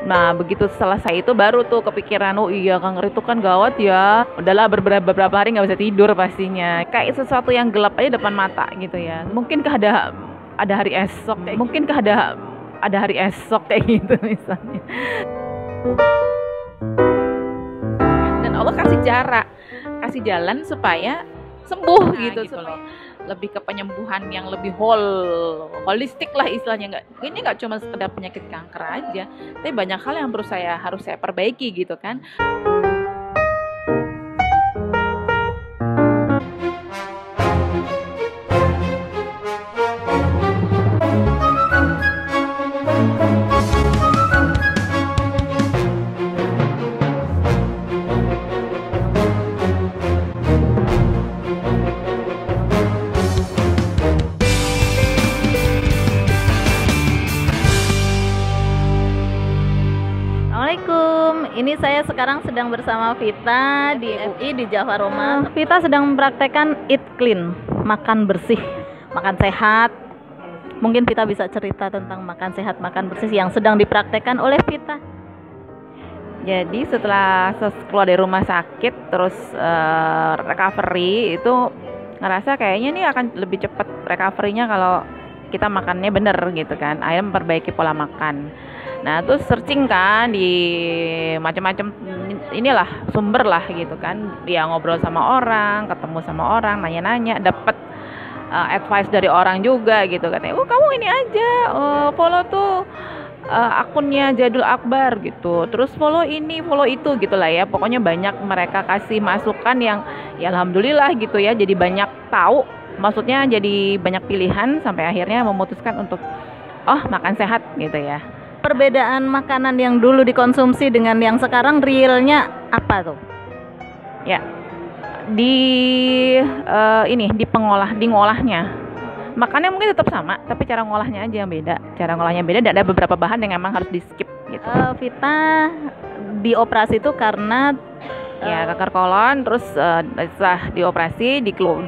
Nah, begitu selesai itu baru tuh kepikiran, oh iya kanker itu kan gawat ya. Udahlah beberapa hari nggak bisa tidur pastinya. Kayak sesuatu yang gelap aja depan mata gitu ya. Mungkinkah ada hari esok kayak mungkinkah ada hari esok kayak gitu misalnya. Dan Allah kasih kasih jalan supaya sembuh gitu loh. Lebih ke penyembuhan yang lebih holistik lah istilahnya. Ini nggak cuma sekedar penyakit kanker aja, tapi banyak hal yang harus saya perbaiki gitu kan. Assalamualaikum, ini saya sekarang sedang bersama Vita di FI di Java Roma. Vita sedang mempraktekkan eat clean, makan bersih, makan sehat. Mungkin Vita bisa cerita tentang makan sehat, makan bersih yang sedang dipraktekkan oleh Vita. Jadi setelah keluar dari rumah sakit terus recovery itu ngerasa kayaknya nih akan lebih cepat recovery-nya kalau kita makannya bener gitu kan. Akhirnya memperbaiki pola makan. Nah, terus searching kan di macam-macam inilah sumber lah gitu kan. Dia ngobrol sama orang, ketemu sama orang, nanya-nanya, dapat advice dari orang juga gitu katanya. Kamu ini aja follow tuh akunnya Jadul Akbar gitu. Terus follow ini, follow itu gitulah ya. Pokoknya banyak mereka kasih masukan yang ya alhamdulillah gitu ya. Jadi banyak tahu, maksudnya jadi banyak pilihan sampai akhirnya memutuskan untuk makan sehat gitu ya. Perbedaan makanan yang dulu dikonsumsi dengan yang sekarang realnya apa tuh? Ya, di ngolahnya. Makannya mungkin tetap sama, tapi cara ngolahnya aja yang beda. Cara ngolahnya beda, dan ada beberapa bahan yang memang harus di skip gitu. Vita dioperasi itu karena kanker kolon, terus setelah dioperasi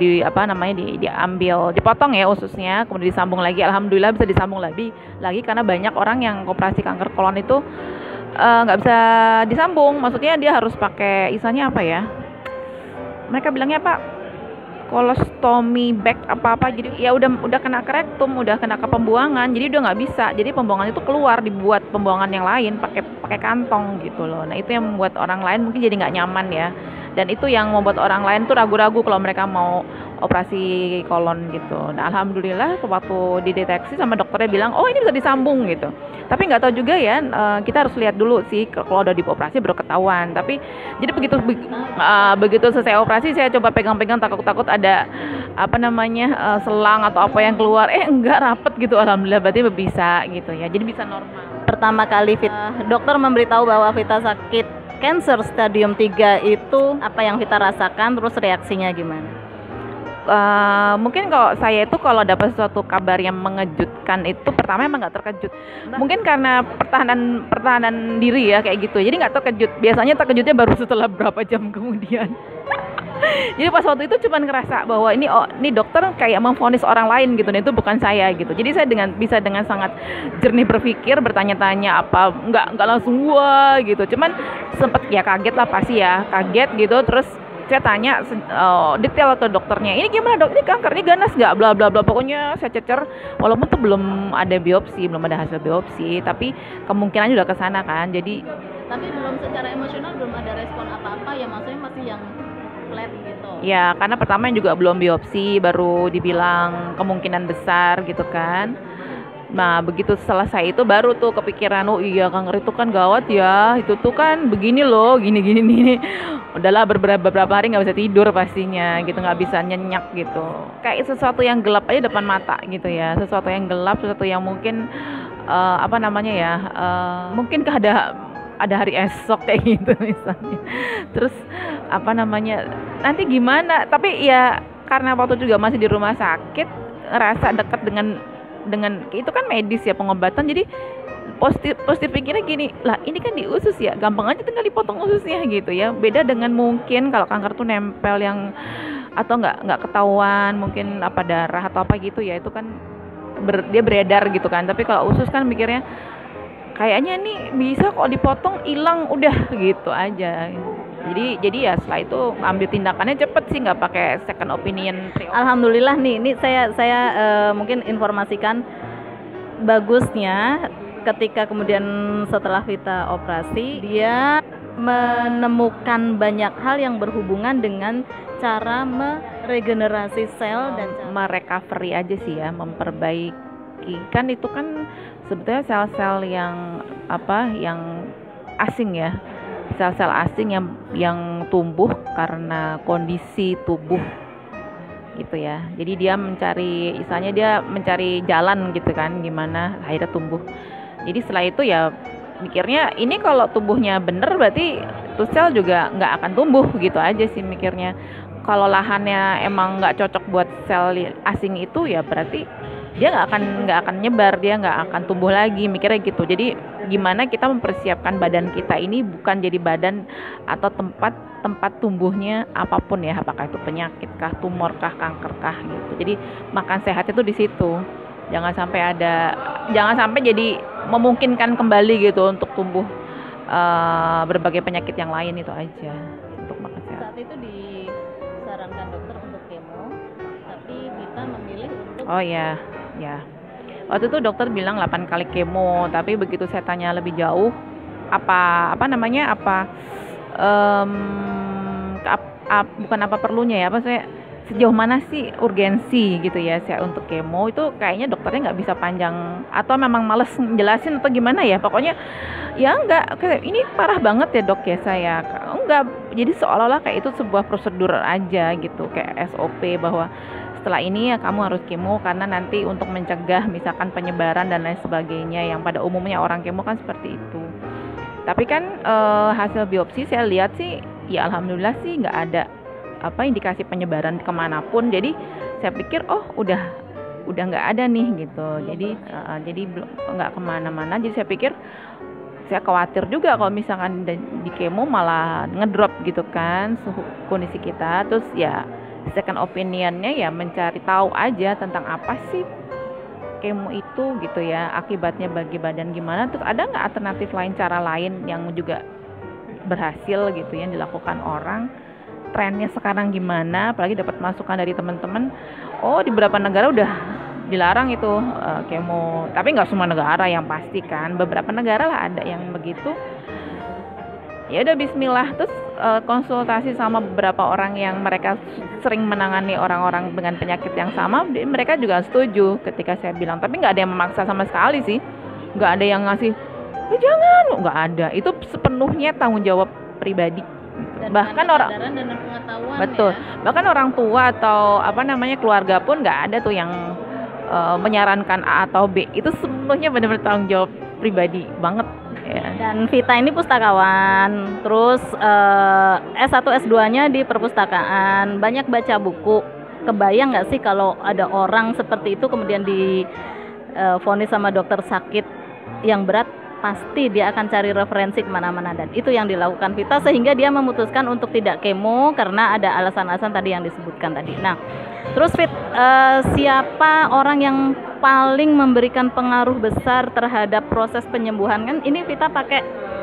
diambil, dipotong ya ususnya, kemudian disambung lagi. Alhamdulillah bisa disambung lagi karena banyak orang yang operasi kanker kolon itu nggak bisa disambung, maksudnya dia harus pakai istilahnya apa ya, mereka bilangnya apa, kolostomi bag apa jadi ya udah kena ke rektum, udah kena ke pembuangan, jadi udah nggak bisa, jadi pembuangan itu keluar, dibuat pembuangan yang lain pakai kantong gitu loh. Nah, itu yang membuat orang lain mungkin jadi nggak nyaman ya, dan itu yang membuat orang lain tuh ragu-ragu kalau mereka mau operasi kolon gitu. Nah, alhamdulillah waktu dideteksi sama dokternya bilang ini bisa disambung gitu, tapi nggak tahu juga ya, kita harus lihat dulu sih kalau udah dioperasi baru ketahuan. Tapi jadi begitu selesai operasi saya coba pegang-pegang, takut ada selang atau apa yang keluar, enggak, rapet gitu, alhamdulillah, berarti bisa gitu ya, jadi bisa normal. Pertama kali dokter memberitahu bahwa Vita sakit cancer stadium 3 itu apa yang Vita rasakan, terus reaksinya gimana? Mungkin kalau saya itu kalau dapat suatu kabar yang mengejutkan itu pertama emang nggak terkejut. Mungkin karena pertahanan diri ya kayak gitu. Jadi nggak terkejut. Biasanya terkejutnya baru setelah berapa jam kemudian. Jadi pas waktu itu cuma ngerasa bahwa ini dokter kayak memvonis orang lain gitu, dan itu bukan saya gitu. Jadi saya bisa dengan sangat jernih berpikir, bertanya-tanya apa, nggak langsung wah gitu. Cuman sempet ya kaget lah, pasti ya kaget gitu. Terus saya tanya detail ke dokternya, ini gimana dok, ini kanker, ini ganas nggak, bla bla bla. Pokoknya saya cecer, walaupun tuh belum ada biopsi, belum ada hasil biopsi, tapi kemungkinannya udah kesana kan. Jadi tapi belum secara emosional belum ada respon apa-apa ya, maksudnya masih yang flat gitu ya, karena pertama juga belum biopsi, baru dibilang kemungkinan besar gitu kan. Nah, begitu selesai itu baru tuh kepikiran, oh iya kanker itu kan gawat ya, itu tuh kan begini loh, gini. Udahlah beberapa hari nggak bisa tidur pastinya gitu, nggak bisa nyenyak gitu. Kayak sesuatu yang gelap aja depan mata gitu ya, sesuatu yang gelap, sesuatu yang mungkin mungkinkah ada hari esok kayak gitu misalnya. Terus nanti gimana? Tapi ya karena waktu juga masih di rumah sakit, ngerasa dekat dengan itu kan medis ya, pengobatan, jadi positif pikirnya gini, lah ini kan di usus ya, gampang aja tinggal dipotong ususnya gitu ya. Beda dengan mungkin kalau kanker tuh nempel yang atau nggak ketahuan, mungkin darah atau apa gitu ya, itu kan dia beredar gitu kan. Tapi kalau usus kan mikirnya kayaknya nih bisa kok dipotong, hilang udah gitu aja. Jadi ya setelah itu ambil tindakannya cepet sih, nggak pakai second opinion. Alhamdulillah nih, ini saya mungkin informasikan bagusnya ketika kemudian setelah Vita operasi, dia menemukan banyak hal yang berhubungan dengan cara meregenerasi sel dan merecovery aja sih ya, memperbaiki. Kan itu kan sebetulnya sel-sel yang yang asing ya, sel-sel asing yang tumbuh karena kondisi tubuh gitu ya. Jadi dia mencari jalan gitu kan, gimana akhirnya tumbuh. Jadi setelah itu ya mikirnya ini kalau tubuhnya bener berarti tuh sel juga nggak akan tumbuh gitu aja sih mikirnya. Kalau lahannya emang nggak cocok buat sel asing itu ya berarti dia nggak akan nyebar, dia nggak akan tumbuh lagi, mikirnya gitu. Jadi gimana kita mempersiapkan badan kita ini bukan jadi badan atau tempat tumbuhnya apapun ya, apakah itu penyakit kah, tumor kah, kanker kah gitu. Jadi makan sehat itu di situ. Jangan sampai jadi memungkinkan kembali gitu untuk tumbuh berbagai penyakit yang lain, itu aja untuk makan sehat. Saat itu disarankan dokter untuk kemo, tapi Vita memilih untuk ya. Waktu itu dokter bilang 8 kali kemo, tapi begitu saya tanya lebih jauh bukan apa perlunya ya, saya sejauh mana sih urgensi gitu ya saya untuk kemo, itu kayaknya dokternya nggak bisa panjang atau memang males jelasin atau gimana ya, pokoknya ya enggak, ini parah banget ya dok ya, saya enggak, jadi seolah-olah kayak itu sebuah prosedur aja gitu, kayak SOP bahwa setelah ini ya kamu harus kemo karena nanti untuk mencegah misalkan penyebaran dan lain sebagainya, yang pada umumnya orang kemo kan seperti itu. Tapi kan hasil biopsi saya lihat sih ya alhamdulillah sih nggak ada indikasi penyebaran kemanapun. Jadi saya pikir udah nggak ada nih gitu. Jadi belum nggak kemana-mana. Jadi saya pikir, saya khawatir juga kalau misalkan di kemo malah ngedrop gitu kan suhu kondisi kita. Terus ya second opinionnya ya mencari tahu aja tentang apa sih kemo itu gitu ya, akibatnya bagi badan gimana, terus ada nggak alternatif lain, cara lain yang juga berhasil gitu yang dilakukan orang, trennya sekarang gimana, apalagi dapat masukan dari teman-teman, di beberapa negara udah dilarang itu kemo, tapi nggak semua negara yang pasti kan, beberapa negara lah ada yang begitu. Ya udah bismillah, terus konsultasi sama beberapa orang yang mereka sering menangani orang-orang dengan penyakit yang sama, mereka juga setuju ketika saya bilang, tapi nggak ada yang memaksa sama sekali sih, nggak ada yang ngasih jangan, nggak ada, itu sepenuhnya tanggung jawab pribadi. Dan bahkan orang dan pengetahuan betul ya. Bahkan orang tua atau keluarga pun nggak ada tuh yang menyarankan A atau B, itu sepenuhnya benar-benar tanggung jawab pribadi banget ya. Dan Vita ini pustakawan, terus S1 S2-nya di perpustakaan, banyak baca buku. Kebayang nggak sih kalau ada orang seperti itu kemudian divonis sama dokter sakit yang berat, pasti dia akan cari referensi kemana-mana, dan itu yang dilakukan Vita, sehingga dia memutuskan untuk tidak kemo karena ada alasan-alasan tadi yang disebutkan tadi. Nah, terus siapa orang yang paling memberikan pengaruh besar terhadap proses penyembuhan? Kan ini Vita pakai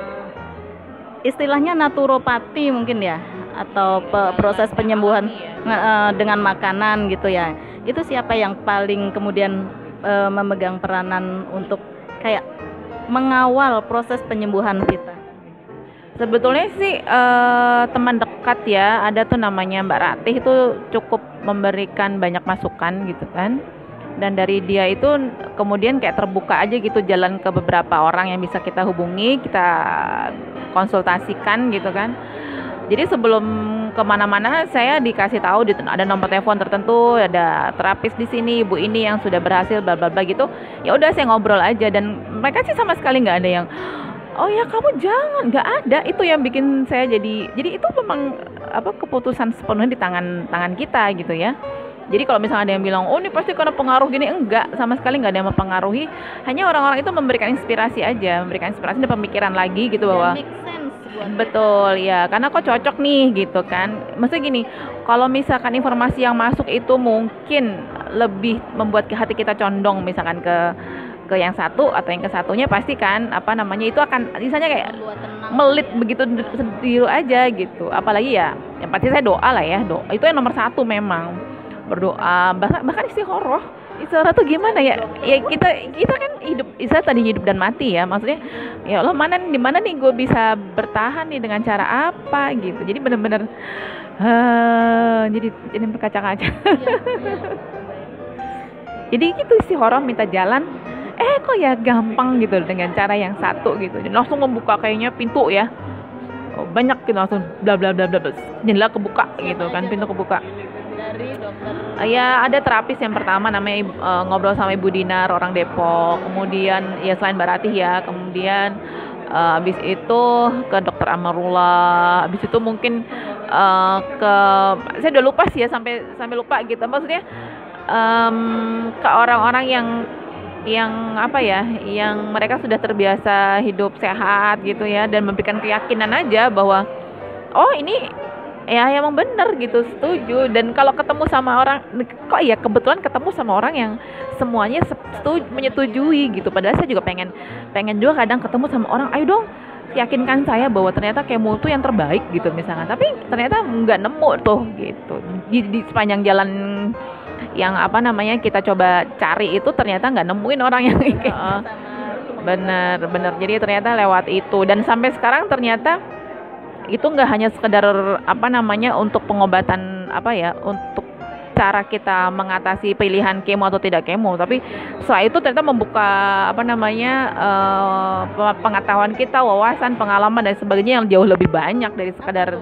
istilahnya naturopati mungkin ya, atau proses penyembuhan dengan makanan gitu ya. Itu siapa yang paling kemudian memegang peranan untuk kayak mengawal proses penyembuhan Vita? Sebetulnya sih teman dekat ya, ada tuh namanya Mbak Ratih, itu cukup memberikan banyak masukan gitu kan, dan dari dia itu kemudian kayak terbuka aja gitu jalan ke beberapa orang yang bisa kita hubungi, kita konsultasikan gitu kan. Jadi sebelum kemana-mana saya dikasih tahu ada nomor telepon tertentu, ada terapis di sini, ibu ini yang sudah berhasil bla bla bla gitu. Ya udah saya ngobrol aja, dan mereka sih sama sekali nggak ada yang oh ya kamu jangan, nggak ada. Itu yang bikin saya jadi itu memang keputusan sepenuhnya di tangan kita gitu ya. Jadi kalau misalnya ada yang bilang ini pasti karena pengaruh gini, enggak, sama sekali nggak ada yang mempengaruhi. Hanya orang-orang itu memberikan inspirasi aja, memberikan inspirasi dan pemikiran lagi gitu bahwa betul ya, karena kok cocok nih gitu kan. Maksudnya gini, kalau misalkan informasi yang masuk itu mungkin lebih membuat hati kita condong misalkan ke ke yang satu atau yang ke satunya pasti kan apa namanya itu akan misalnya kayak Membuat tenang. melit begitu sendiri aja gitu. Apalagi ya yang pasti saya doa lah ya, doa itu yang nomor satu memang, berdoa. Bahkan istighoroh tuh gimana ya, ya kita kan hidup, istilah tadi hidup dan mati ya, maksudnya ya Allah di mana nih gue bisa bertahan nih, dengan cara apa gitu. Jadi bener-bener jadi berkaca-kaca. Jadi gitu istighoroh, minta jalan, kok ya gampang gitu dengan cara yang satu gitu. Dan langsung membuka kayaknya pintu ya. Banyak gitu langsung bla bla bla bla, jendela kebuka gitu kan, pintu kebuka. Dari dokter. Ya ada terapis yang pertama namanya ngobrol sama Ibu Dinar, orang Depok. Kemudian ya selain Mbak Ratih ya, kemudian habis itu ke Dokter Amarullah. Habis itu mungkin ke, saya udah lupa sih ya, sampai lupa gitu. Maksudnya ke orang-orang yang apa ya, yang mereka sudah terbiasa hidup sehat gitu ya, dan memberikan keyakinan aja bahwa oh ini ya emang bener gitu, setuju. Dan kalau ketemu sama orang, kok ya kebetulan ketemu sama orang yang semuanya menyetujui gitu. Padahal saya juga pengen juga kadang ketemu sama orang, ayo dong yakinkan saya bahwa ternyata kemo itu yang terbaik gitu misalnya, tapi ternyata nggak nemu tuh gitu di sepanjang jalan yang apa namanya kita coba cari itu, ternyata nggak nemuin orang yang bener. Jadi ternyata lewat itu, dan sampai sekarang ternyata itu nggak hanya sekedar apa namanya untuk pengobatan apa ya, untuk cara kita mengatasi pilihan kemo atau tidak kemo, tapi setelah itu ternyata membuka apa namanya pengetahuan kita, wawasan, pengalaman dan sebagainya yang jauh lebih banyak dari sekedar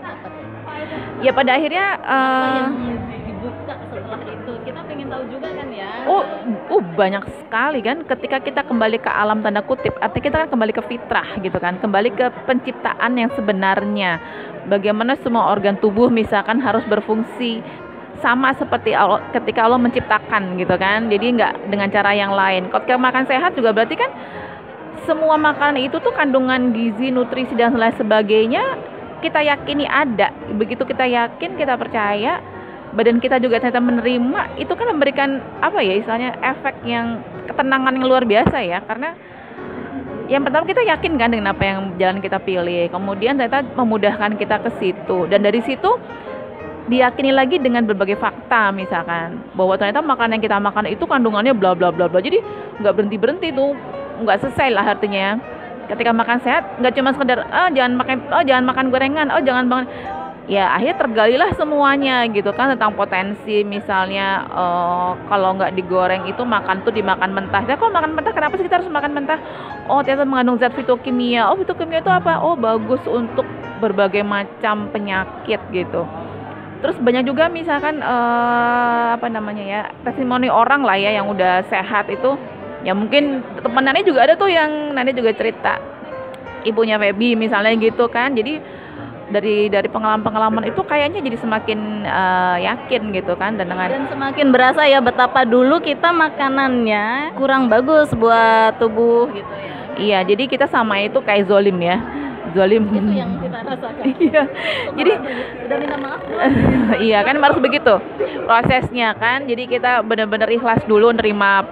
ya pada akhirnya yang dibuka setelah itu. Kita pengen tahu juga kan ya. Banyak sekali kan, ketika kita kembali ke alam tanda kutip, artinya kita kan kembali ke fitrah gitu kan, kembali ke penciptaan yang sebenarnya, bagaimana semua organ tubuh misalkan harus berfungsi sama seperti Allah, ketika Allah menciptakan gitu kan. Jadi nggak dengan cara yang lain. Ketika makan sehat juga berarti kan semua makanan itu tuh kandungan gizi, nutrisi dan lain sebagainya kita yakini ada. Begitu kita yakin, kita percaya, badan kita juga ternyata menerima, itu kan memberikan apa ya istilahnya, efek yang ketenangan yang luar biasa ya. Karena yang pertama kita yakin kan dengan apa yang jalan kita pilih, kemudian ternyata memudahkan kita ke situ, dan dari situ diyakini lagi dengan berbagai fakta, misalkan bahwa ternyata makanan yang kita makan itu kandungannya bla bla bla bla. Jadi nggak berhenti tuh, nggak selesai lah artinya. Ketika makan sehat nggak cuma sekedar jangan makan gorengan, jangan makan, ya akhirnya tergalilah semuanya gitu kan, tentang potensi misalnya kalau nggak digoreng itu makan tuh dimakan mentah. Ya, kalau makan mentah kenapa sih kita harus makan mentah? Ternyata mengandung zat fitokimia. Fitokimia itu apa? Bagus untuk berbagai macam penyakit gitu. Terus banyak juga misalkan apa namanya ya, testimoni orang lah ya yang udah sehat itu. Ya mungkin temenannya juga ada tuh yang nanti juga cerita ibunya Feby misalnya gitu kan. Jadi dari pengalaman itu kayaknya jadi semakin yakin gitu kan, dan semakin berasa ya betapa dulu kita makanannya kurang bagus buat tubuh gitu ya. Iya, jadi kita sama itu kayak zolim ya. Zolim. Itu yang kita rasakan. Iya. Jadi udah minta maaf belum? Iya kan harus begitu prosesnya kan. Jadi kita benar-benar ikhlas dulu nerima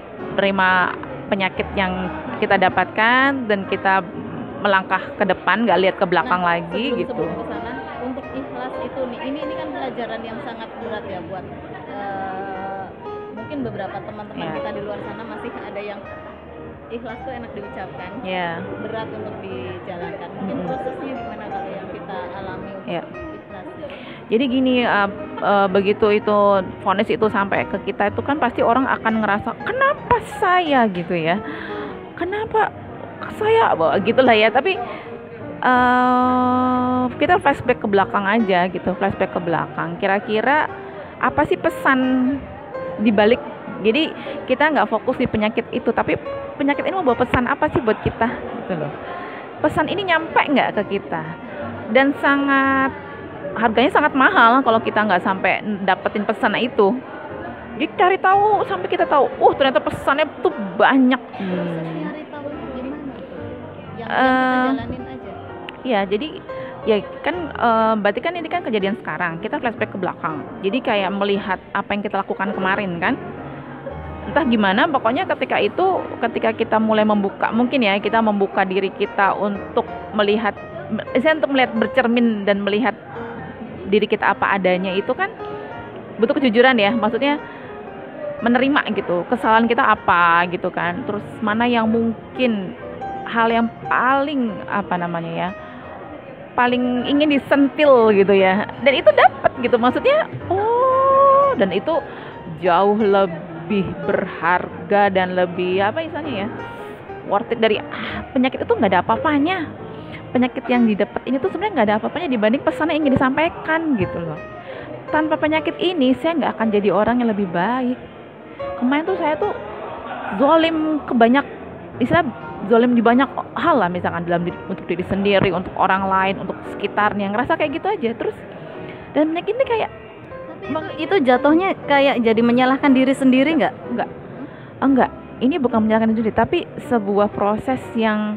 penyakit yang kita dapatkan, dan kita melangkah ke depan, nggak lihat ke belakang lagi gitu. Sebelum kesana, untuk ikhlas itu nih, ini kan pelajaran yang sangat berat ya buat mungkin beberapa teman-teman kita di luar sana masih ada yang ikhlas tuh enak diucapkan, berat untuk dijalankan. Mungkin prosesnya gimana kalau yang kita alami untuk ikhlas? Jadi gini, begitu itu vonis itu sampai ke kita itu kan pasti orang akan ngerasa kenapa saya gitu ya, kenapa saya gitulah ya. Tapi kita flashback ke belakang aja gitu, flashback ke belakang. Kira-kira apa sih pesan dibalik? Jadi kita nggak fokus di penyakit itu, tapi penyakit ini mau bawa pesan apa sih buat kita gitu loh. Pesan ini nyampe nggak ke kita? Dan harganya sangat mahal kalau kita nggak sampai dapetin pesan itu. Jadi cari tahu sampai kita tahu, ternyata pesannya tuh banyak. Cari tahu gimana? Yang kita jalanin aja. Iya, jadi ya kan berarti kan ini kan kejadian sekarang, kita flashback ke belakang. Jadi kayak melihat apa yang kita lakukan kemarin kan. entah gimana, pokoknya ketika kita mulai membuka, mungkin ya kita membuka diri kita untuk melihat, bercermin dan melihat diri kita apa adanya, itu kan butuh kejujuran ya, maksudnya menerima gitu kesalahan kita apa gitu kan, terus mana yang mungkin hal yang paling paling ingin disentil gitu ya, dan itu dapat gitu, maksudnya dan itu jauh lebih berharga dan lebih istilahnya ya, worth it dari penyakit itu. Nggak ada apa-apanya penyakit yang didapat ini tuh, sebenarnya nggak ada apa-apanya dibanding pesan yang ingin disampaikan gitu loh. Tanpa penyakit ini saya nggak akan jadi orang yang lebih baik. Kemarin tuh saya tuh zolim zolim di banyak hal lah, misalkan untuk diri sendiri, untuk orang lain, untuk sekitarnya, ngerasa kayak gitu aja terus. Dan penyakit ini kayak itu jatuhnya kayak jadi menyalahkan diri sendiri nggak? Enggak, ini bukan menyalahkan diri, tapi sebuah proses yang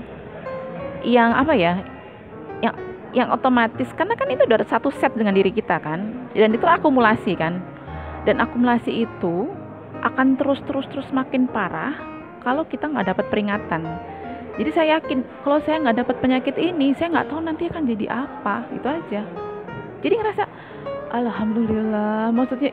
yang otomatis, karena kan itu udah satu set dengan diri kita kan, dan itu akumulasi kan, dan akumulasi itu akan terus makin parah kalau kita nggak dapat peringatan. Jadi saya yakin kalau saya nggak dapat penyakit ini, saya nggak tahu nanti akan jadi apa, itu aja. Jadi ngerasa alhamdulillah, maksudnya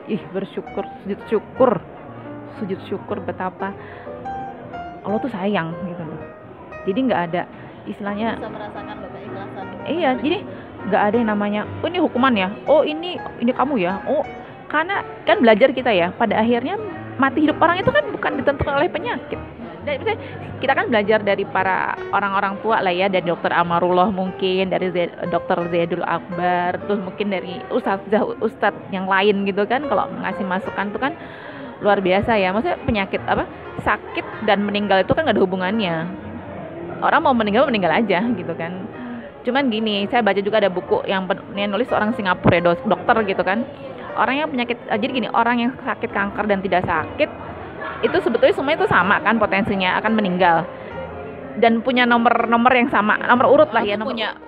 sujud syukur betapa Allah tuh sayang gitu loh. Jadi nggak ada istilahnya, bisa merasakan Bapak ikhlasan. Iya, jadi nggak ada yang namanya ini hukuman ya, ini kamu ya, karena kan belajar kita ya, pada akhirnya mati hidup orang itu kan bukan ditentukan oleh penyakit. Dan kita kan belajar dari para orang-orang tua lah ya, dari Dokter Amarullah mungkin, dari Dokter Zaidul Akbar, terus mungkin dari ustadz yang lain gitu kan, kalau ngasih masukan tuh kan luar biasa ya. Maksudnya penyakit sakit dan meninggal itu kan nggak ada hubungannya. Orang mau meninggal aja gitu kan. Cuman gini, saya baca juga ada buku yang nulis orang Singapura ya, dokter gitu kan. Orang yang penyakit, jadi gini, orang yang sakit kanker dan tidak sakit itu sebetulnya semuanya itu sama kan, potensinya akan meninggal, dan punya nomor yang sama, nomor urut lah ya,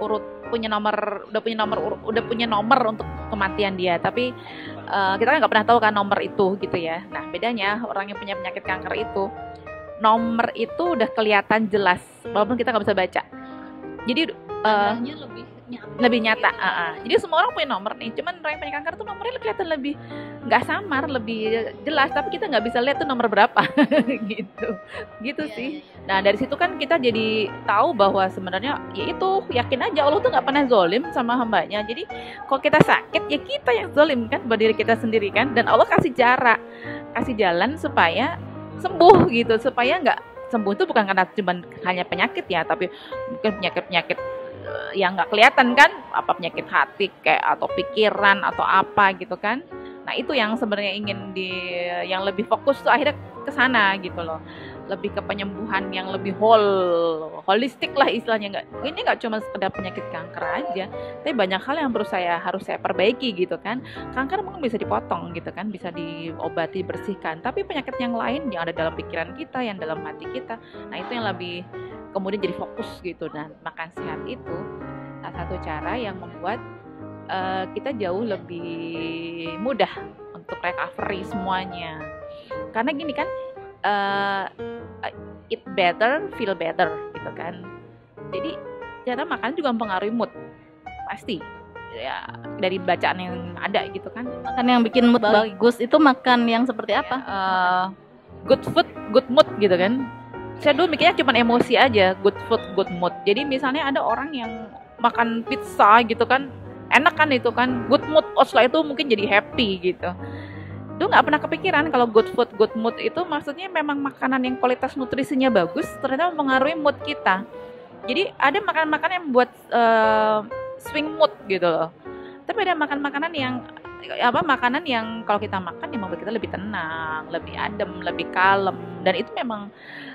udah punya nomor untuk kematian dia. Tapi kita kan nggak pernah tahu kan nomor itu gitu ya. Nah bedanya orang yang punya penyakit kanker itu, nomor itu udah kelihatan jelas walaupun kita nggak bisa baca. Jadi lebih nyata. Jadi semua orang punya nomor nih, cuman orang yang punya kanker tuh nomornya kelihatan lebih nggak samar, lebih jelas, tapi kita nggak bisa lihat tuh nomor berapa. gitu sih. Nah dari situ kan kita jadi tahu bahwa sebenarnya ya itu, yakin aja Allah tuh nggak pernah zolim sama hambanya. Jadi kalau kita sakit ya kita yang zolim kan buat diri kita sendiri kan, dan Allah kasih jalan supaya sembuh gitu, supaya nggak sembuh itu bukan karena cuma hanya penyakit ya, tapi mungkin penyakit yang nggak kelihatan kan, apa penyakit hati kayak atau pikiran atau apa gitu kan. Nah itu yang sebenarnya yang lebih fokus tuh akhirnya ke sana gitu loh, lebih ke penyembuhan yang lebih holistik lah istilahnya. Ini nggak cuma sekedar penyakit kanker aja, tapi banyak hal yang harus saya perbaiki gitu kan. Kanker mungkin bisa dipotong gitu kan, bisa diobati, bersihkan, tapi penyakit yang lain yang ada dalam pikiran kita, yang dalam hati kita, nah itu yang lebih kemudian jadi fokus gitu. Dan makan sehat itu salah satu cara yang membuat kita jauh lebih mudah untuk recovery semuanya. Karena gini kan, eat better, feel better gitu kan. Jadi cara makan juga mempengaruhi mood pasti ya, dari bacaan yang ada gitu kan. Makan yang bikin mood bagus itu makan yang seperti apa? Good food, good mood gitu kan. Saya dulu mikirnya cuma emosi aja, good food, good mood. Jadi misalnya ada orang yang makan pizza gitu kan, enak kan itu kan, good mood, setelah itu mungkin jadi happy gitu. Itu nggak pernah kepikiran kalau good food, good mood itu maksudnya memang makanan yang kualitas nutrisinya bagus, ternyata mempengaruhi mood kita. Jadi ada makanan-makanan yang membuat swing mood gitu loh. Tapi ada makanan yang kalau kita makan ya membuat kita lebih tenang, lebih adem, lebih kalem, dan itu memang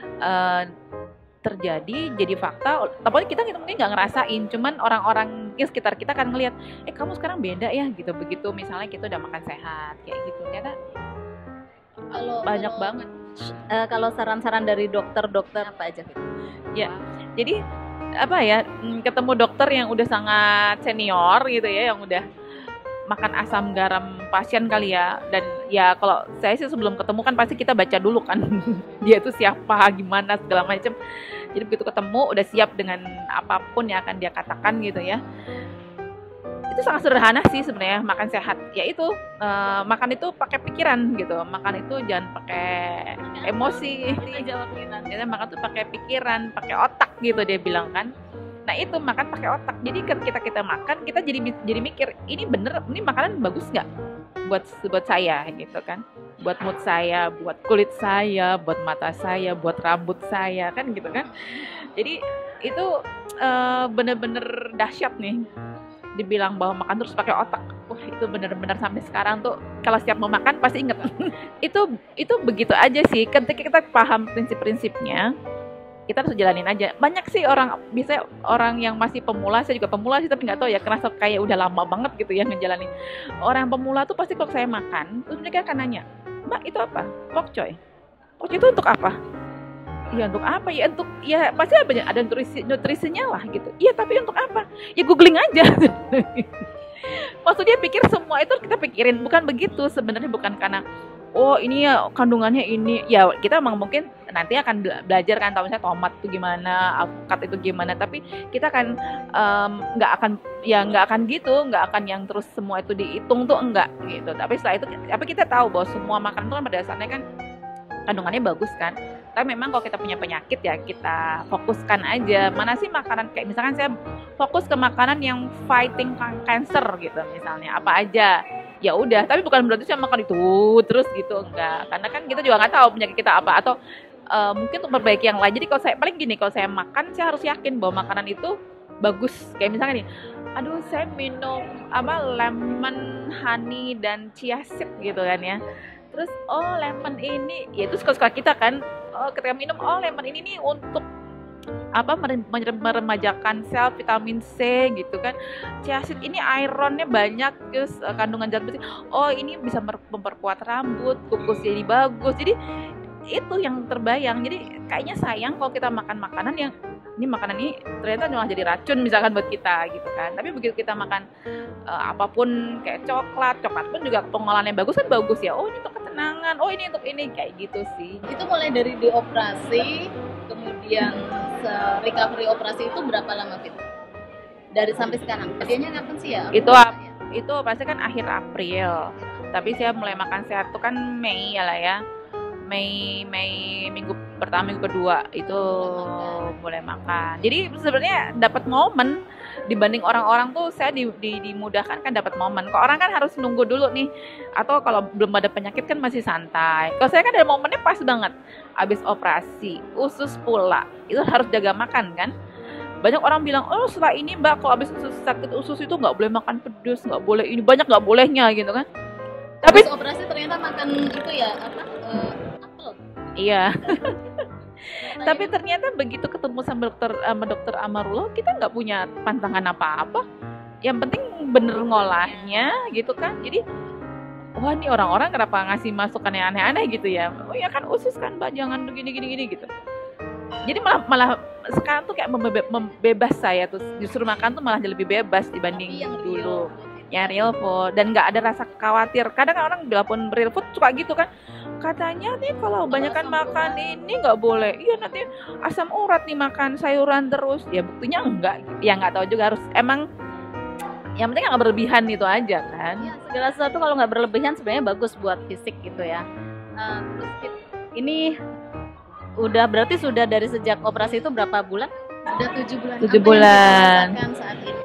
terjadi, jadi fakta. Tapi kita mungkin nggak ngerasain, cuman orang-orang di sekitar kita kan ngelihat, kamu sekarang beda ya gitu. Begitu misalnya kita udah makan sehat kayak gitu, ternyata banyak banget. Kalau saran-saran dari dokter apa aja? Ya, jadi ketemu dokter yang udah sangat senior gitu ya, yang udah makan asam garam pasien kali ya. Dan ya kalau saya sih sebelum ketemu kan pasti kita baca dulu kan dia itu siapa, gimana segala macam. Jadi begitu ketemu udah siap dengan apapun yang akan dia katakan gitu ya. Itu sangat sederhana sih sebenarnya makan sehat, yaitu makan itu pakai pikiran gitu, makan itu jangan pakai emosi, jadi makan tuh pakai pikiran, pakai otak gitu dia bilang kan. Nah itu makan pakai otak, jadi ketika kita makan kita jadi mikir ini bener, ini makanan bagus nggak buat saya gitu kan, buat mood saya, buat kulit saya, buat mata saya, buat rambut saya kan gitu kan. Jadi itu bener-bener dahsyat nih. Dibilang bahwa makan terus pakai otak, wah itu benar-benar sampai sekarang tuh kalau setiap mau makan pasti inget. itu begitu aja sih, ketika kita paham prinsip-prinsipnya kita harus jalanin aja. Banyak sih orang, biasanya orang yang masih pemula, saya juga pemula sih tapi nggak tahu ya kerasa kayak udah lama banget gitu ya ngejalanin. Orang pemula tuh pasti kalau saya makan terus mereka akan nanya, Mbak itu apa? Pokcoy itu untuk apa? Ya untuk apa? Ya untuk, ya pasti ada nutrisinya lah gitu. Iya tapi untuk apa? Ya googling aja. Maksudnya pikir semua itu kita pikirin, bukan begitu sebenarnya, bukan karena oh ini ya kandungannya ini. Ya kita emang mungkin nanti akan belajar kan, tahu misalnya tomat itu gimana, alpukat itu gimana, tapi kita kan nggak akan gitu, nggak akan yang terus semua itu dihitung tuh enggak gitu. Tapi setelah itu, tapi kita tahu bahwa semua makanan itu kan pada dasarnya kan kandungannya bagus kan. Tapi memang kalau kita punya penyakit ya kita fokuskan aja mana sih makanan, kayak misalkan saya fokus ke makanan yang fighting cancer gitu misalnya, apa aja ya udah. Tapi bukan berarti saya makan itu terus gitu, enggak, karena kan kita juga nggak tahu penyakit kita apa, atau mungkin untuk memperbaiki yang lain. Jadi kalau saya paling gini, kalau saya makan saya harus yakin bahwa makanan itu bagus. Kayak misalnya nih, aduh saya minum lemon honey dan chia seed gitu kan ya, terus oh lemon ini ya itu suka-suka kita kan, ketika minum lemon ini nih untuk apa, meremajakan sel, vitamin C gitu kan, chia seed ini ironnya banyak, terus kandungan zat besi, ini bisa memperkuat rambut, kukus jadi bagus. Jadi itu yang terbayang. Jadi kayaknya sayang kalau kita makan makanan yang makanan ini ternyata malah jadi racun misalkan buat kita gitu kan. Tapi begitu kita makan apapun, kayak coklat pun juga pengolahannya bagus kan, bagus ya, ini untuk ketenangan, ini untuk ini, kayak gitu sih. Itu mulai dari dioperasi, kemudian recovery operasi itu berapa lama Fit? Dari sampai sekarang? Kejadiannya kapan sih ya? Itu pasti kan akhir April. Tapi saya mulai makan sehat tuh kan Mei ya lah ya. Mei minggu pertama, minggu kedua itu mulai makan. Jadi sebenarnya dapat momen dibanding orang-orang tuh, saya dimudahkan kan dapat momen. Kok orang kan harus nunggu dulu nih, atau kalau belum ada penyakit kan masih santai. Kalau saya kan ada momennya pas banget, abis operasi usus pula, itu harus jaga makan kan. Banyak orang bilang, setelah ini Mbak kalau abis sakit usus itu nggak boleh makan pedas, nggak boleh ini, banyak nggak bolehnya gitu kan. Tapi operasi ternyata makan itu ya apa? Apel. Iya. Tapi ternyata begitu ketemu sama dokter Amarullah, kita nggak punya pantangan apa-apa. Yang penting bener ngolahnya gitu kan. Jadi wah ini orang-orang kenapa ngasih masukan yang aneh-aneh gitu ya. Oh ya kan usus kan Mbak, jangan gini gitu. Jadi malah sekarang tuh kayak membebas saya tuh, justru makan tuh malah lebih bebas dibanding yang dulu. Ya real food, dan nggak ada rasa khawatir. Kadang orang bilang real food suka gitu kan, katanya nih kalau kebanyakan makan ini nggak boleh, iya nanti asam urat nih makan sayuran terus. Ya buktinya enggak, ya nggak tahu juga, harus emang yang penting nggak berlebihan itu aja kan. Ya, segala sesuatu kalau nggak berlebihan sebenarnya bagus buat fisik gitu ya. Ini udah berarti sudah dari sejak operasi itu berapa bulan? Sudah 7 bulan. 7 bulan. Apa yang saat ini?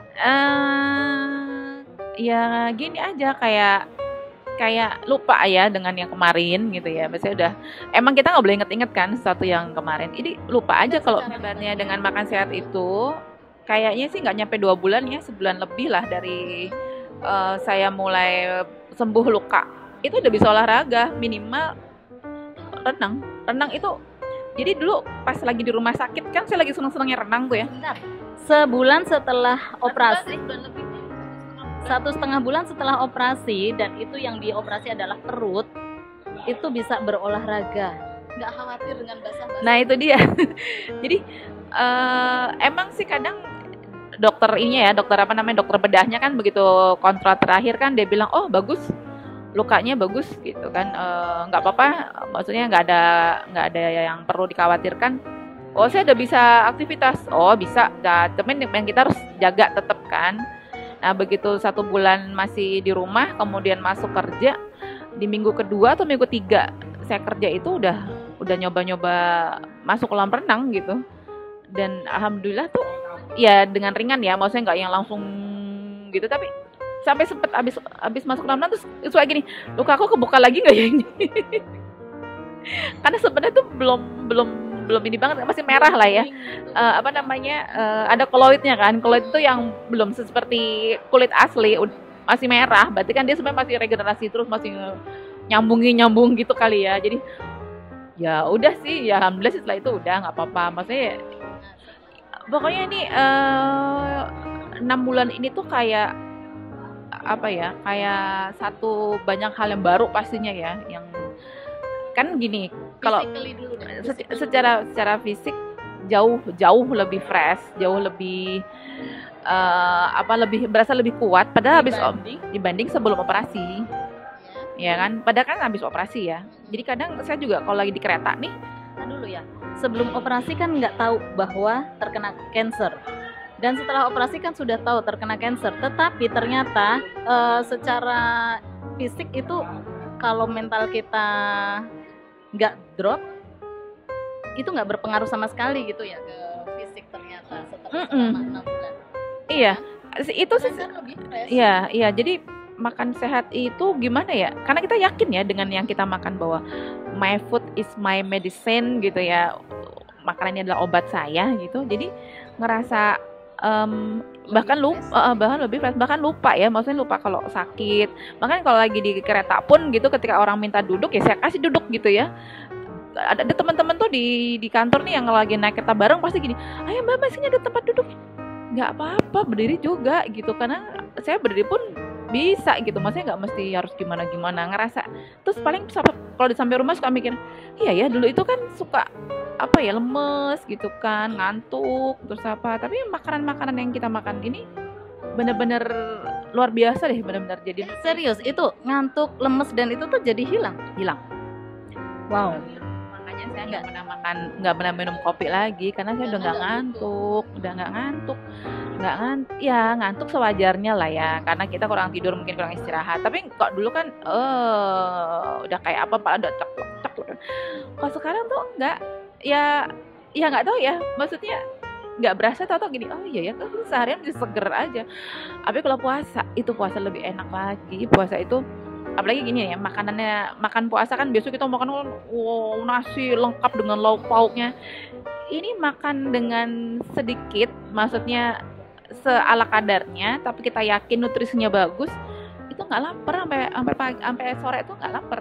Ya gini aja, kayak lupa ya dengan yang kemarin gitu ya. Biasanya udah, emang kita nggak boleh inget-inget kan sesuatu yang kemarin. Jadi lupa aja kalau hebatnya dengan makan sehat itu. Kayaknya sih nggak nyampe 2 bulan ya, sebulan lebih lah dari saya mulai sembuh luka. Itu udah bisa olahraga, minimal renang itu. Jadi dulu pas lagi di rumah sakit kan saya lagi seneng-senengnya renang tuh ya. Bentar. Sebulan setelah operasi, 1,5 bulan setelah operasi, dan itu yang dioperasi adalah perut, itu bisa berolahraga, nggak khawatir dengan basah-basah. Nah itu dia. Jadi emang sih kadang dokter ini ya, dokter apa namanya, dokter bedahnya kan begitu kontrol terakhir kan dia bilang, oh bagus, lukanya bagus gitu kan, nggak apa-apa, maksudnya nggak ada yang perlu dikhawatirkan. Oh saya udah bisa aktivitas, oh bisa, nah, tapi yang kita harus jaga tetap kan. Nah begitu 1 bulan masih di rumah, kemudian masuk kerja, di minggu kedua atau minggu 3 saya kerja itu udah nyoba-nyoba masuk kolam renang gitu, dan alhamdulillah tuh ya dengan ringan ya, maksudnya nggak yang langsung gitu, tapi sampai sempet abis masuk kolam renang terus kayak gini, luka aku kebuka lagi nggak ya ini? Karena sebenarnya tuh belum ini banget, masih merah lah ya, apa namanya, ada koloidnya kan, koloid itu yang belum seperti kulit asli, masih merah, berarti kan dia sebenarnya masih regenerasi terus, masih nyambung gitu kali ya. Jadi ya udah sih, ya alhamdulillah setelah itu udah nggak apa-apa, maksudnya pokoknya ini 6 bulan ini tuh kayak apa ya, kayak satu banyak hal yang baru pastinya ya, yang kan gini, kalau secara fisik jauh lebih fresh, jauh lebih lebih berasa lebih kuat padahal dibanding sebelum operasi. Ya kan, padahal kan habis operasi ya. Jadi kadang saya juga kalau lagi di kereta nih, dulu ya, sebelum operasi kan nggak tahu bahwa terkena cancer, dan setelah operasi kan sudah tahu terkena cancer. Tetapi ternyata secara fisik itu kalau mental kita nggak drop, itu nggak berpengaruh sama sekali gitu ya ke fisik ternyata setelah 6 bulan. Iya, itu sih. Iya. Jadi makan sehat itu gimana ya? Karena kita yakin ya dengan yang kita makan bahwa my food is my medicine gitu ya. Makanan ini adalah obat saya gitu. Jadi ngerasa bahkan lupa ya, maksudnya lupa kalau sakit. Bahkan kalau lagi di kereta pun gitu, ketika orang minta duduk ya saya kasih duduk gitu ya. Ada teman-teman tuh di kantor nih yang lagi naik kereta bareng pasti gini, ayo mbak sini ada tempat duduk. Nggak apa-apa berdiri juga gitu, karena saya berdiri pun bisa gitu, maksudnya nggak mesti harus gimana ngerasa. Terus paling kalau di samping rumah suka mikir, iya ya dulu itu kan suka apa ya, lemes gitu kan, ngantuk terus apa, tapi makanan yang kita makan ini bener-bener luar biasa deh, bener-bener jadi serius itu ngantuk, lemes dan itu tuh jadi hilang. Wow. Makanya saya nggak pernah minum kopi lagi karena saya udah nggak ngantuk. Ngantuk sewajarnya lah ya, karena kita kurang tidur, mungkin kurang istirahat. Tapi kok dulu kan udah kayak apa, udah cek. Kalau sekarang tuh nggak, ya nggak tahu ya, maksudnya nggak berasa, tahu gini, oh iya ya kan seharian masih seger aja. Tapi kalau puasa lebih enak lagi. Puasa itu apalagi gini ya, makan puasa kan biasa kita makan nasi lengkap dengan lauk pauknya. Ini makan dengan sedikit, maksudnya seala kadarnya, tapi kita yakin nutrisinya bagus, itu nggak lapar sampai sore itu nggak lapar.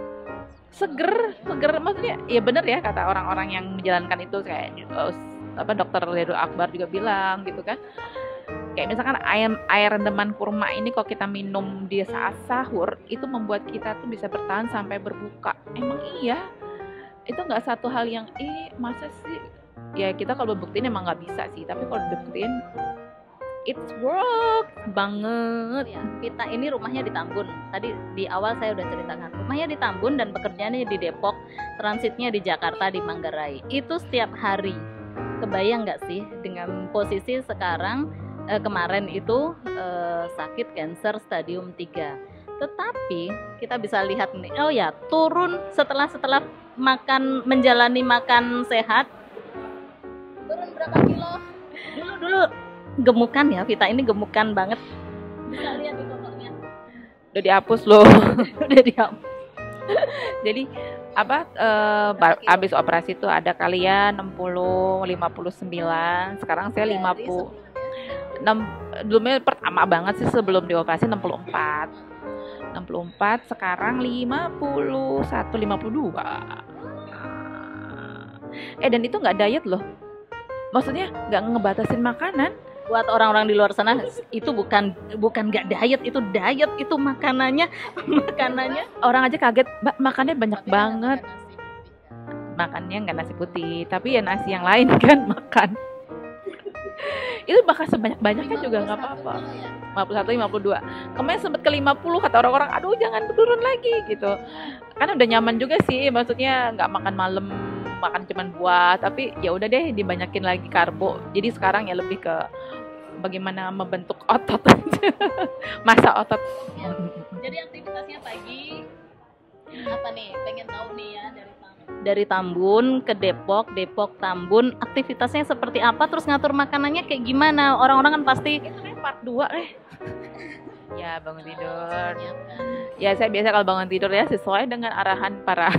Seger, maksudnya ya bener ya kata orang-orang yang menjalankan itu, kayak dokter Redul Akbar juga bilang gitu kan. Kayak misalkan air rendaman kurma ini kalau kita minum di saat sahur itu membuat kita tuh bisa bertahan sampai berbuka. Emang iya, itu nggak satu hal yang masa sih, ya kita kalau buktiin emang nggak bisa sih, tapi kalau dibuktiin it's work banget ya. Vita ini rumahnya di Tambun, tadi di awal saya udah ceritakan rumahnya di Tambun dan pekerjaannya di Depok, transitnya di Jakarta di Manggarai. Itu setiap hari. Kebayang nggak sih dengan posisi sekarang, kemarin itu sakit cancer stadium 3. Tetapi kita bisa lihat nih, oh ya, turun setelah menjalani makan sehat, turun berapa kilo? Dulu gemukan ya, Vita ini gemukan banget. Bisa lihat di fotonya. Udah dihapus loh. Udah dihapus. Jadi habis operasi tuh ada kali ya 59, sekarang saya 50. Dulunya pertama banget sih sebelum dioperasi 64, sekarang 51, 52. Dan itu nggak diet loh, maksudnya nggak ngebatasin makanan. Buat orang-orang di luar sana itu bukan nggak diet, itu diet, itu makanannya orang aja kaget, Mbak makannya banyak banget. Makannya nggak nasi putih, tapi ya nasi yang lain kan makan. Itu bahkan sebanyak-banyaknya juga nggak apa-apa. 51, 52. Kemarin sempat ke 50, kata orang-orang, aduh jangan turun lagi gitu. Kan udah nyaman juga sih, maksudnya nggak makan malam, makan cuman buah, tapi ya udah deh dibanyakin lagi karbo. Jadi sekarang ya lebih ke bagaimana membentuk otot masa otot. Jadi aktivitasnya pagi apa nih? Pengen tahu nih ya, dari Tambun ke Depok, Depok Tambun, aktivitasnya seperti apa, terus ngatur makanannya kayak gimana? Orang-orang kan pasti itu part 2 ya bangun tidur. Ya saya biasa kalau bangun tidur ya sesuai dengan arahan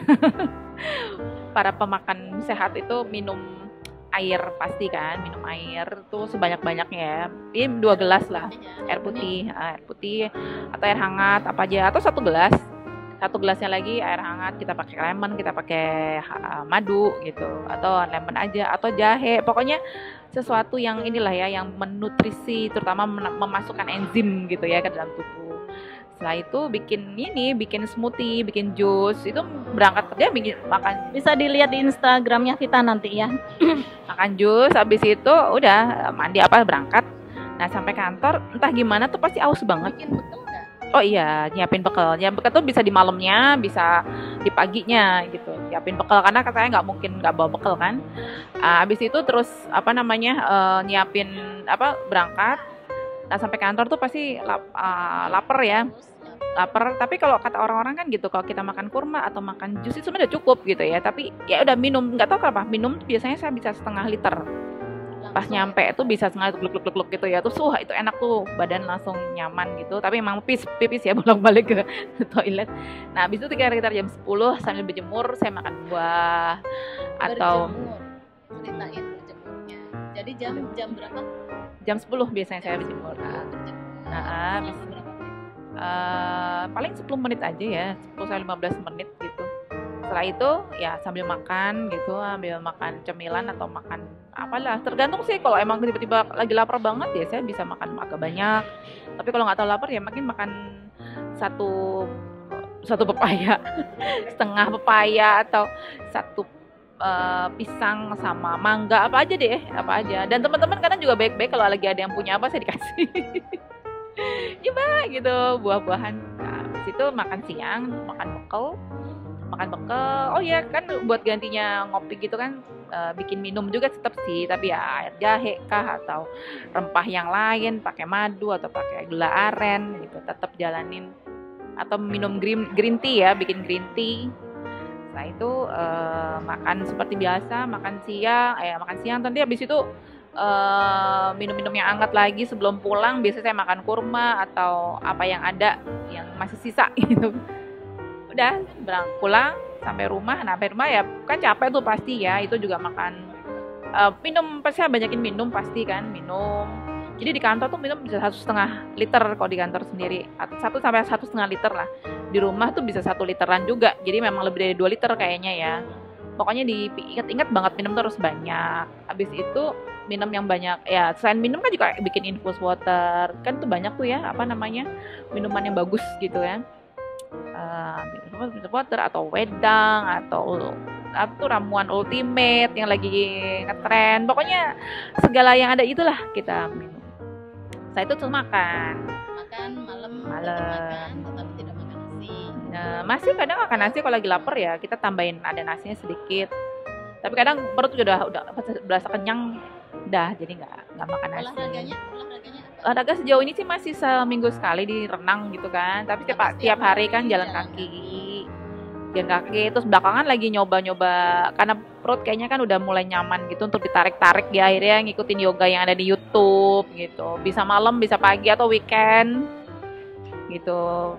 para pemakan sehat itu minum air pasti kan, minum air tuh sebanyak-banyaknya ya. Ini 2 gelas lah, air putih atau air hangat apa aja, atau 1 gelas. 1 gelasnya lagi air hangat, kita pakai lemon, kita pakai madu gitu, atau lemon aja, atau jahe. Pokoknya sesuatu yang inilah ya, yang menutrisi, terutama memasukkan enzim gitu ya ke dalam tubuh. Setelah itu bikin smoothie, bikin jus. Itu berangkat kerja makan. Bisa dilihat di Instagramnya Vita nanti ya. Makan jus, habis itu udah mandi berangkat. Nah sampai kantor entah gimana tuh pasti aus banget. Bikin bekal nggak? Oh iya, nyiapin bekal. Nyiapin bekal tuh bisa di malamnya, bisa di paginya gitu. Nyiapin bekal karena katanya nggak mungkin nggak bawa bekal kan. Habis itu terus nyiapin berangkat. Nah sampai kantor tuh pasti lapar ya. Lapar, tapi kalau kata orang-orang kan gitu, kalau kita makan kurma atau makan jus itu sebenarnya udah cukup gitu ya. Tapi ya udah minum, nggak tahu kenapa minum biasanya saya bisa setengah liter. Pas nyampe itu bisa setengah gluk gitu ya. Terus itu enak tuh, badan langsung nyaman gitu. Tapi emang pipis ya bolak-balik ke toilet. Nah habis itu sekitar jam 10 sambil berjemur saya makan buah atau ceritain berjemurnya. Jadi jam berapa? Jam 10 biasanya saya berjemur. Paling 10 menit aja ya, 10-15 menit gitu. Setelah itu ya sambil makan gitu, ambil makan cemilan atau makan apalah, tergantung sih. Kalau emang tiba-tiba lagi lapar banget ya saya bisa makan agak banyak, tapi kalau nggak tahu lapar ya makin makan satu pepaya setengah pepaya atau satu pisang sama mangga, apa aja. Dan teman-teman kadang juga baik-baik, kalau lagi ada yang punya apa saya dikasih gimana gitu, buah-buahan. Nah, habis itu makan siang, makan bekal. Oh ya kan, buat gantinya ngopi gitu kan, bikin minum juga tetap sih, tapi ya air jahe kah atau rempah yang lain, pakai madu atau pakai gula aren gitu, tetap jalanin. Atau minum green tea ya, bikin green tea. Setelah itu makan seperti biasa, makan siang, nanti habis itu minum-minum yang hangat lagi sebelum pulang. Biasanya saya makan kurma atau apa yang ada yang masih sisa gitu. Udah pulang sampai rumah ya kan capek tuh pasti ya, itu juga makan minum, pasti saya banyakin minum pasti kan, minum. Jadi di kantor tuh minum bisa 1,5 liter kalau di kantor sendiri, 1 sampai 1,5 liter lah. Di rumah tuh bisa 1 literan juga, jadi memang lebih dari 2 liter kayaknya ya. Pokoknya diingat banget minum terus banyak. Habis itu minum yang banyak ya, selain minum kan juga bikin infus water kan tuh banyak tuh ya, minuman yang bagus gitu ya. Infus water atau wedang atau ramuan ultimate yang lagi ngetren, pokoknya segala yang ada itulah kita minum. Saya itu cuma makan malam. Tetapi tidak makan nasi. Masih kadang makan nasi kalau lagi lapar ya, kita tambahin ada nasinya sedikit. Tapi kadang perut udah berasa kenyang, jadi nggak makan nasi. Olahraganya Olahraga sejauh ini sih masih seminggu sekali di renang gitu kan, tapi tiap hari kan jalan kaki, terus belakangan lagi nyoba karena perut kayaknya kan udah mulai nyaman gitu untuk ditarik-tarik, ya akhirnya ngikutin yoga yang ada di YouTube gitu, bisa malam bisa pagi atau weekend gitu,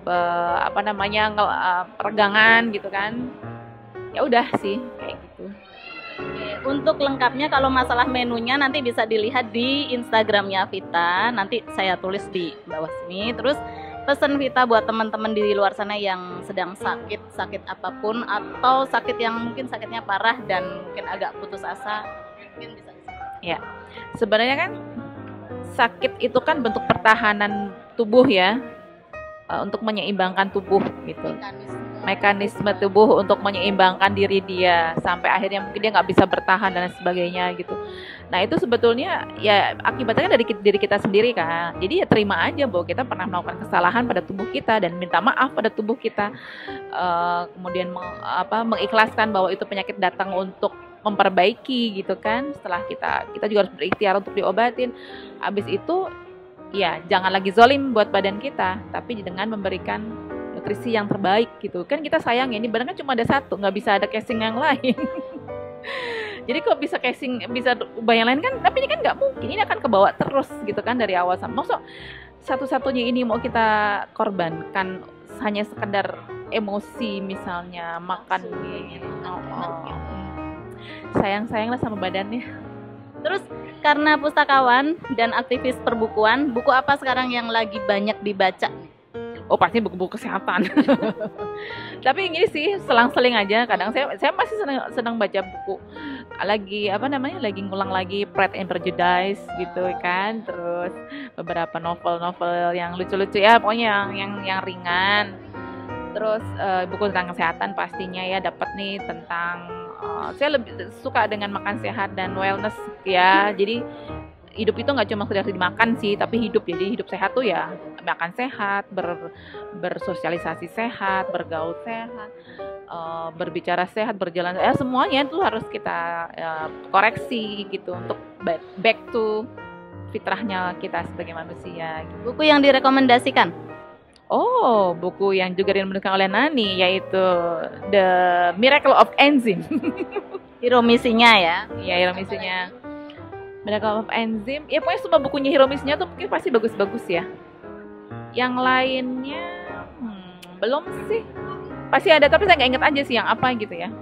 peregangan gitu kan, ya udah sih kayak gitu. Untuk lengkapnya kalau masalah menunya nanti bisa dilihat di Instagramnya Vita, nanti saya tulis di bawah sini. Terus pesan Vita buat teman-teman di luar sana yang sedang sakit apapun, atau sakit yang mungkin sakitnya parah dan mungkin agak putus asa, mungkin bisa. Ya, sebenarnya kan sakit itu kan bentuk pertahanan tubuh ya. untuk menyeimbangkan tubuh gitu, mekanisme tubuh untuk menyeimbangkan diri dia sampai akhirnya mungkin dia nggak bisa bertahan dan sebagainya gitu. Nah itu sebetulnya ya akibatnya dari diri kita sendiri kan. Jadi ya terima aja bahwa kita pernah melakukan kesalahan pada tubuh kita dan minta maaf pada tubuh kita. Kemudian mengikhlaskan bahwa itu penyakit datang untuk memperbaiki gitu kan. Setelah kita juga harus berikhtiar untuk diobatin. Habis itu ya jangan lagi zolim buat badan kita, tapi dengan memberikan nutrisi yang terbaik gitu kan. Kita sayang ya, ini badan kan cuma ada satu, nggak bisa ada casing yang lain. Jadi kok bisa casing, bisa ubah yang lain kan, tapi ini kan nggak mungkin, ini akan kebawa terus gitu kan dari awal sampai maksud satu-satunya ini mau kita korbankan hanya sekedar emosi misalnya makan gitu. Sayang-sayanglah sama badannya. Terus karena pustakawan dan aktivis perbukuan, buku apa sekarang yang lagi banyak dibaca? Oh pasti buku-buku kesehatan. Tapi gini sih, selang-seling aja. Kadang saya masih senang baca buku. Lagi lagi ngulang lagi Pride and Prejudice gitu kan. Terus beberapa novel-novel yang lucu-lucu ya, pokoknya yang ringan. Terus buku tentang kesehatan pastinya ya dapat nih tentang saya lebih suka dengan makan sehat dan wellness ya. Jadi hidup itu nggak cuma sekedar dimakan sih, tapi hidup. Jadi hidup sehat tuh ya makan sehat, bersosialisasi sehat, bergaul sehat, berbicara sehat, berjalan semuanya itu harus kita koreksi gitu untuk back to fitrahnya kita sebagai manusia. Gitu. Buku yang direkomendasikan? Oh, buku yang juga diterbitkan oleh Nani yaitu The Miracle of Enzyme. Hiromisinya ya? Iya, Hiromisinya. Miracle of Enzyme. Ya pokoknya semua bukunya Hiromisinya tuh mungkin pasti bagus-bagus ya. Yang lainnya belum sih. Pasti ada tapi saya nggak ingat aja sih yang apa gitu ya.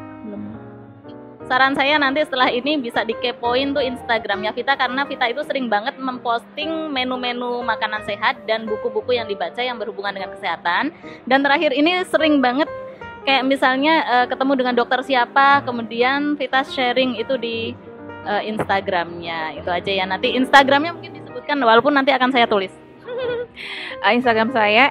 Saran saya nanti setelah ini bisa dikepoin tuh Instagramnya Vita, karena Vita itu sering banget memposting menu-menu makanan sehat dan buku-buku yang dibaca yang berhubungan dengan kesehatan. Dan terakhir ini sering banget kayak misalnya ketemu dengan dokter siapa, kemudian Vita sharing itu di Instagramnya. Itu aja ya, nanti Instagramnya mungkin disebutkan walaupun nanti akan saya tulis. Instagram saya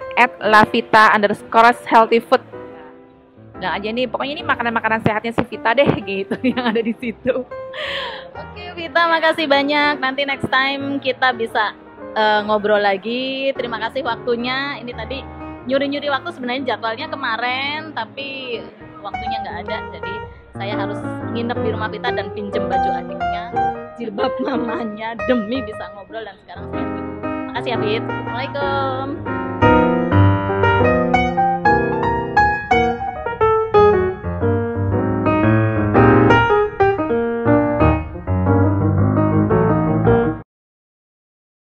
@lavita_healthyfood. Nah aja nih, pokoknya ini makanan-makanan sehatnya si Vita deh gitu yang ada di situ. Oke Vita, makasih banyak. Nanti next time kita bisa ngobrol lagi. Terima kasih waktunya. Ini tadi nyuri-nyuri waktu, sebenarnya jadwalnya kemarin tapi waktunya nggak ada. Jadi saya harus nginep di rumah Vita dan pinjem baju adiknya, jilbab mamanya demi bisa ngobrol dan sekarang saya. Makasih ya Vita. Assalamualaikum.